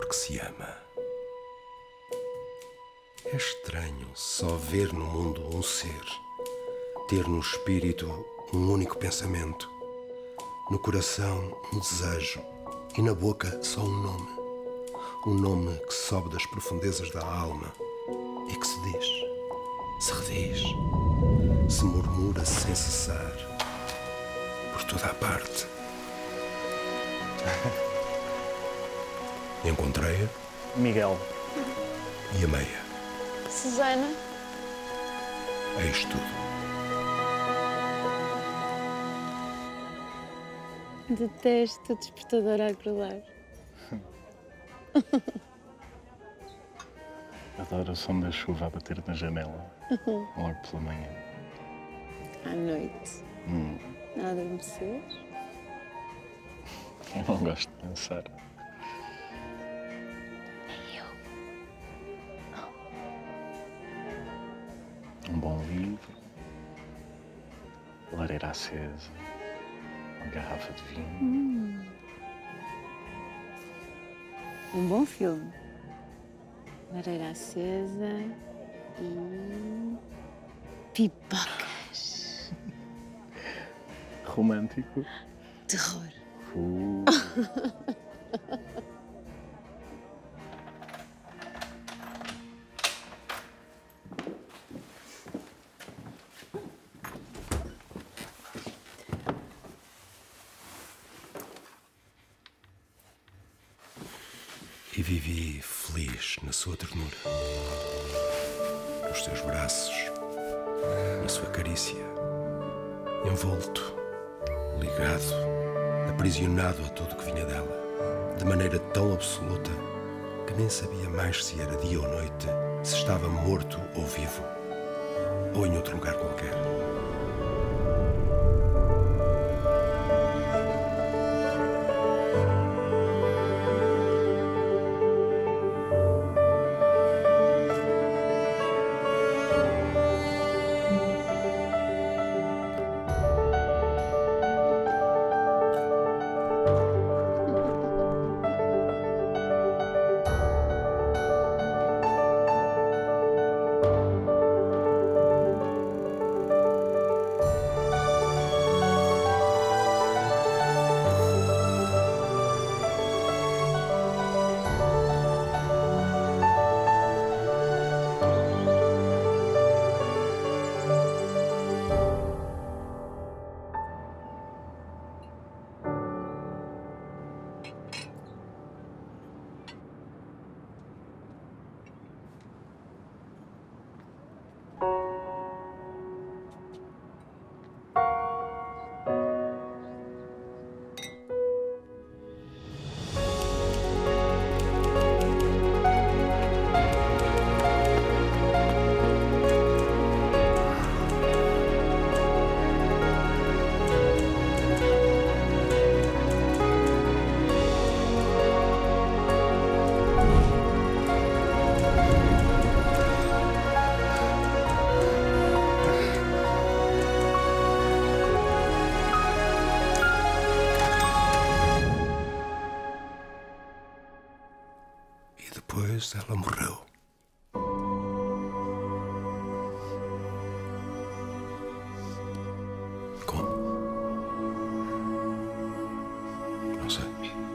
porque se ama. É estranho só ver no mundo um ser, ter no espírito um único pensamento, no coração um desejo e na boca só um nome. Um nome que sobe das profundezas da alma e que se diz, se rediz, se murmura sem cessar, por toda a parte. Encontrei-a. Miguel. E amei-a. Susana. Eis tudo. Detesto o despertador a acordar. Adoro o som da chuva a bater na janela, logo pela manhã. À noite. Não adormecer? Eu não gosto de pensar. Nem eu. Um bom livro, lareira acesa, uma garrafa de vinho. Um bom filme. Lareira acesa e pipocas. Romântico. Terror. E vivi feliz na sua ternura, nos seus braços, na sua carícia, envolto, ligado, aprisionado a tudo que vinha dela, de maneira tão absoluta que nem sabia mais se era dia ou noite, se estava morto ou vivo, ou em outro lugar qualquer. Depois ela morreu. Como? Não sei.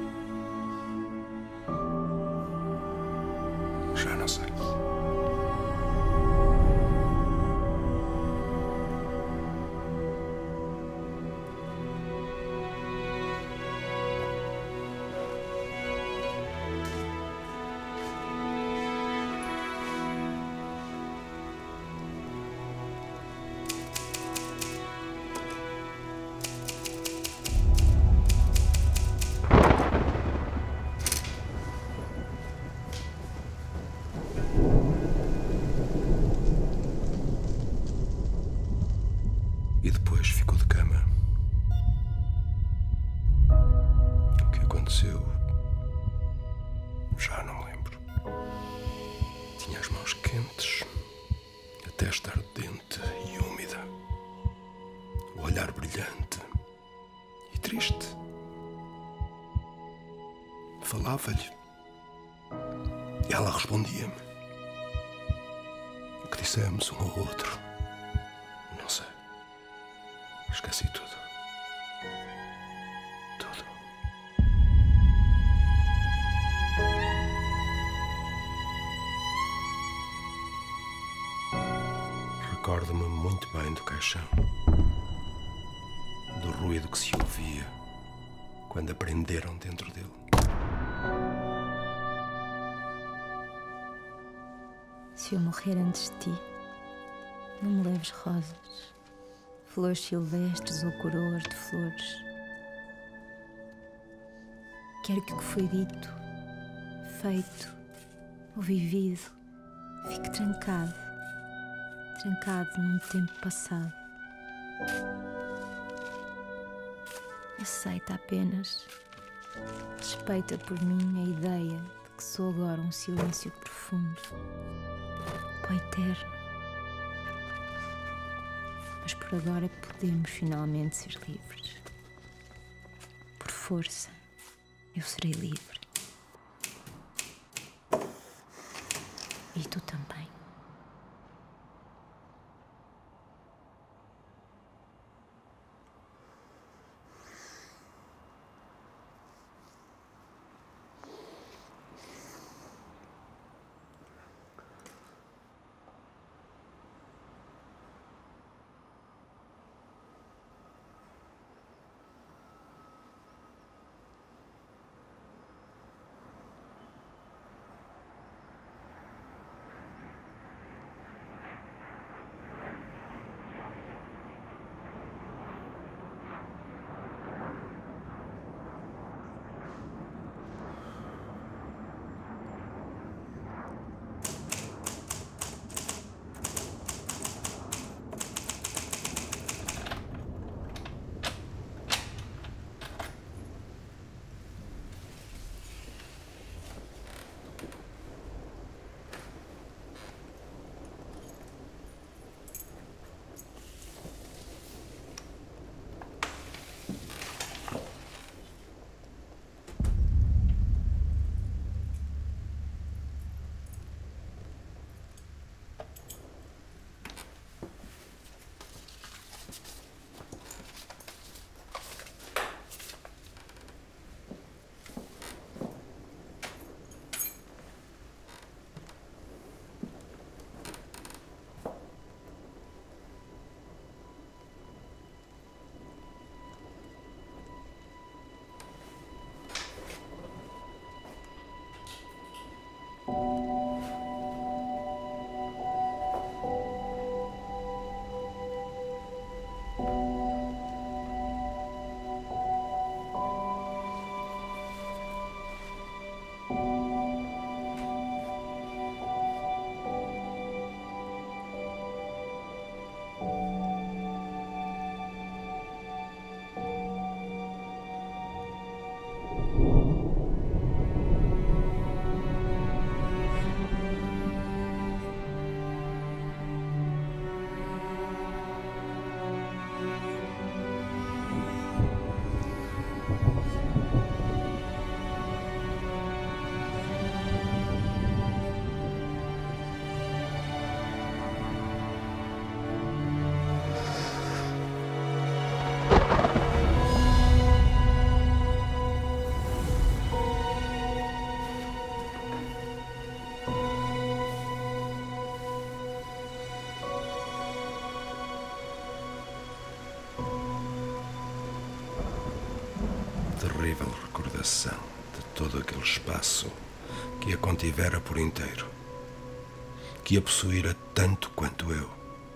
Já não sei. E depois ficou de cama. O que aconteceu? Já não me lembro. Tinha as mãos quentes, a testa ardente e úmida, o olhar brilhante e triste. Falava-lhe, E ela respondia-me. O que dissemos um ao outro? Não sei. Esqueci tudo. Tudo. Recordo-me muito bem do caixão, do ruído que se ouvia quando aprenderam dentro dele. Se eu morrer antes de ti, não me leves rosas, flores silvestres ou coroas de flores. Quero que o que foi dito, feito ou vivido fique trancado num tempo passado. Aceita apenas, respeita por mim a ideia de que sou agora um silêncio profundo, para o eterno. Mas por agora podemos finalmente ser livres. Por força, eu serei livre. E tu também. Terrível recordação de todo aquele espaço que a contivera por inteiro, que a possuíra tanto quanto eu,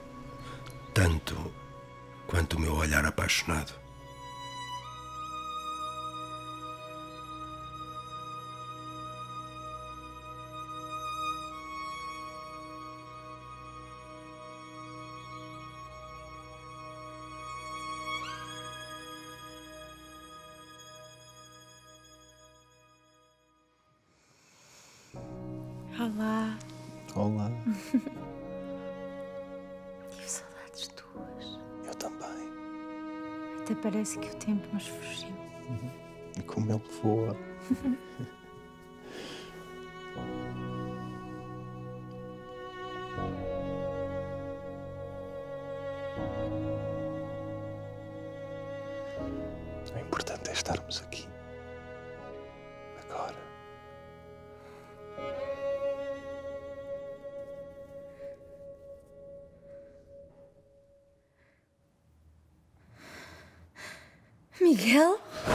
tanto quanto o meu olhar apaixonado. Olá. Olá. Tive saudades tuas. Eu também. Até parece que o tempo nos fugiu. E como ele voa. O importante é estarmos aqui. Agora. Miguel?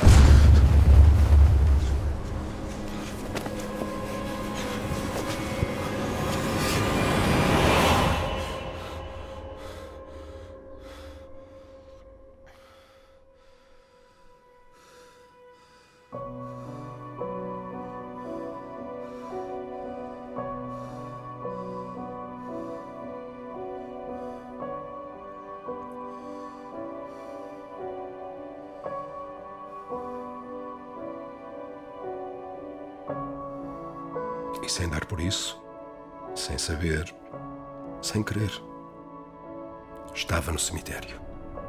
E sem dar por isso, sem saber, sem querer, estava no cemitério.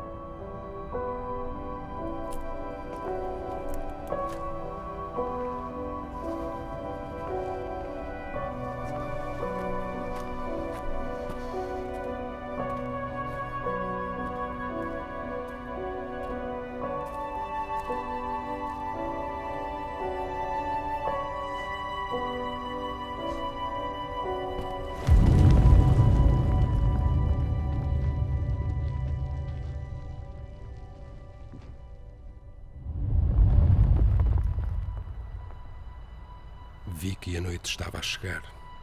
Vi que a noite estava a chegar.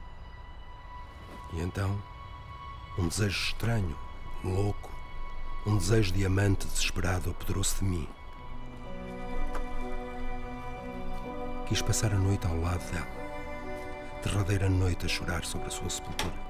E então, um desejo estranho, louco, um desejo de amante desesperado apoderou-se de mim. Quis passar a noite ao lado dela, derradeira noite a chorar sobre a sua sepultura.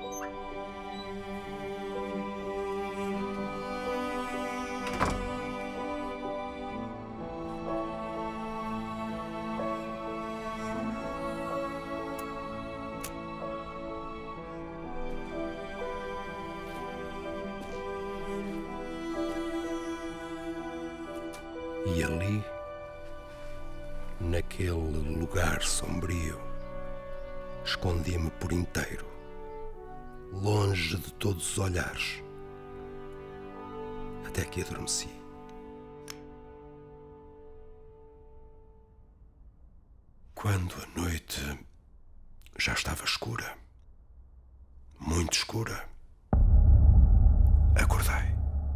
E ali, naquele lugar sombrio, escondi-me por inteiro, longe de todos os olhares, até que adormeci. Quando a noite já estava escura, muito escura, acordei.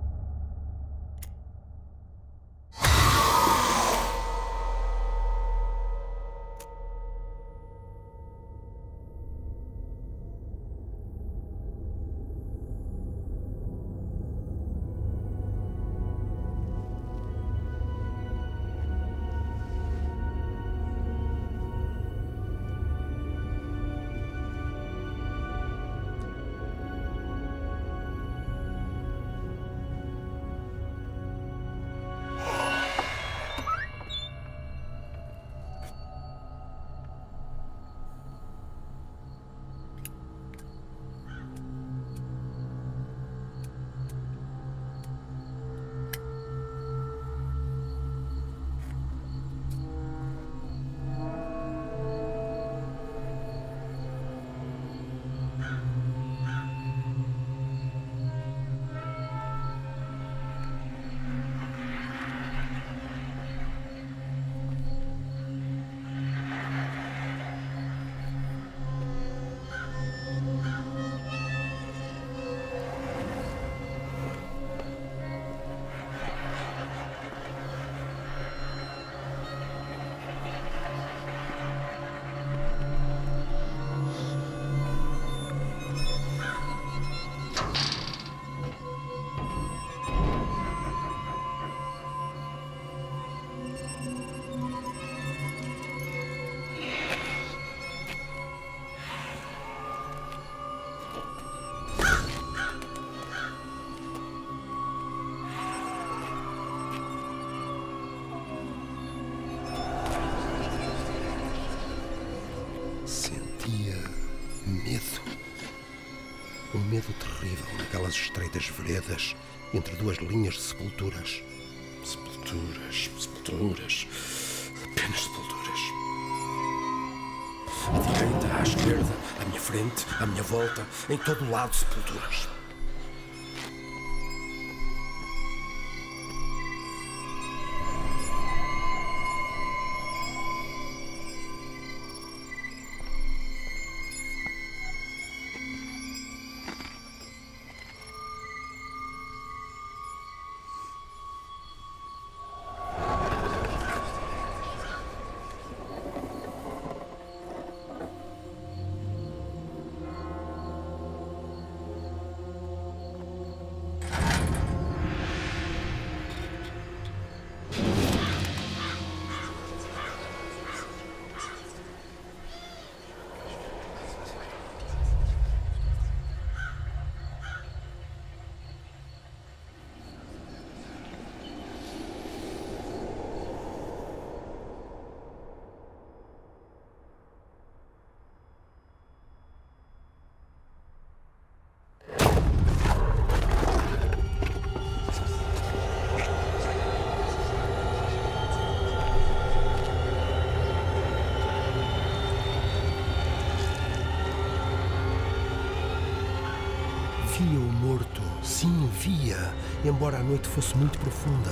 Sentia medo. Um medo terrível naquelas estreitas veredas entre duas linhas de sepulturas. Sepulturas, sepulturas. Apenas sepulturas. À direita, à esquerda, à minha frente, à minha volta, em todo lado sepulturas. Sim, via, embora a noite fosse muito profunda.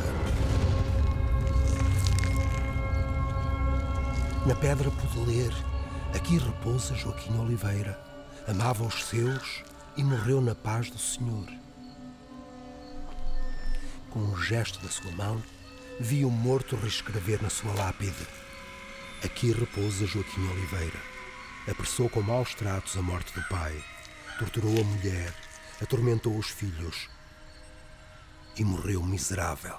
Na pedra pude ler: aqui repousa Joaquim Oliveira. Amava os seus e morreu na paz do Senhor. Com um gesto da sua mão, vi o morto reescrever na sua lápide: aqui repousa Joaquim Oliveira. Apressou com maus tratos a morte do pai, torturou a mulher, atormentou os filhos e morreu miserável.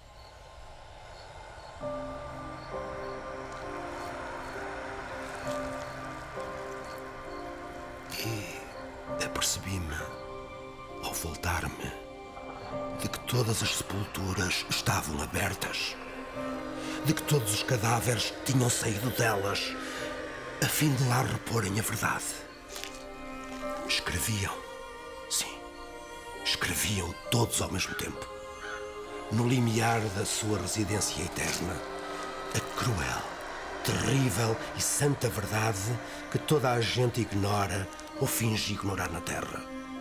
E apercebi-me, ao voltar-me, de que todas as sepulturas estavam abertas, de que todos os cadáveres tinham saído delas, a fim de lá reporem a verdade. Escreviam, sim, escreviam todos ao mesmo tempo, no limiar da sua residência eterna, a cruel, terrível e santa verdade que toda a gente ignora ou finge ignorar na Terra.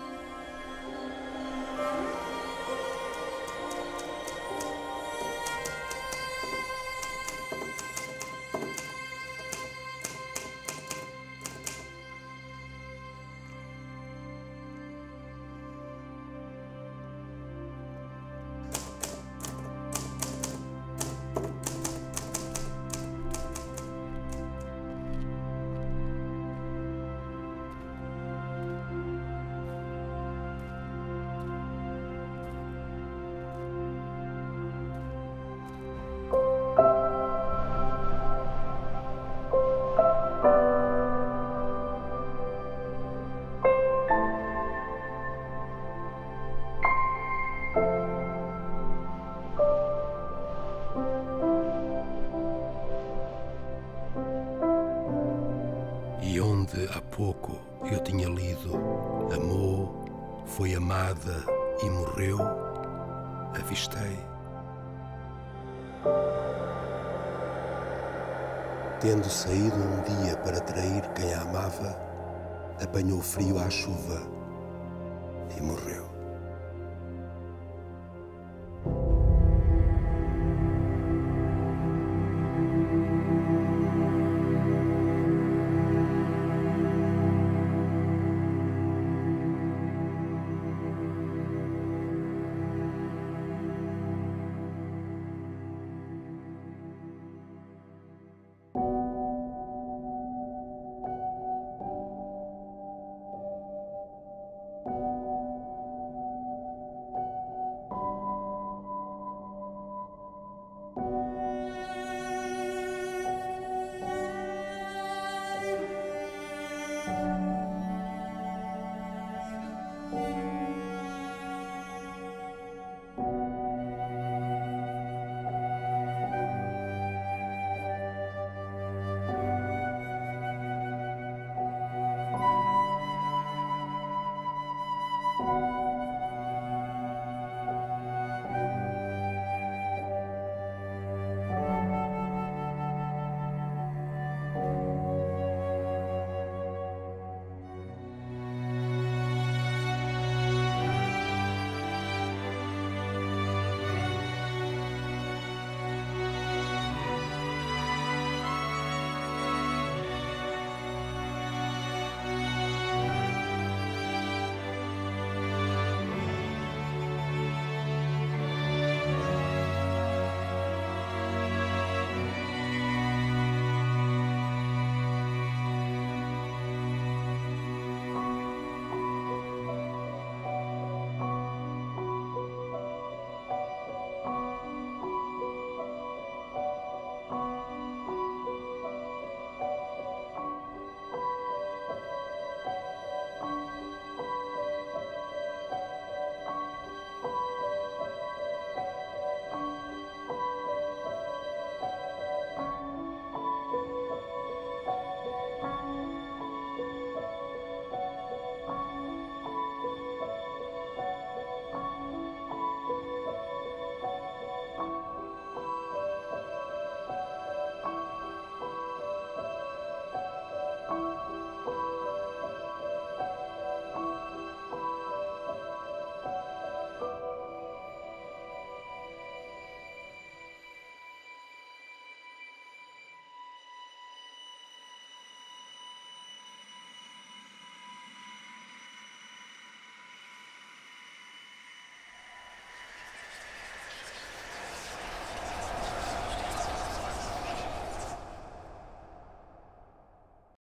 E onde há pouco eu tinha lido: amou, foi amada e morreu, avistei. Tendo saído um dia para trair quem a amava, apanhou frio à chuva e morreu.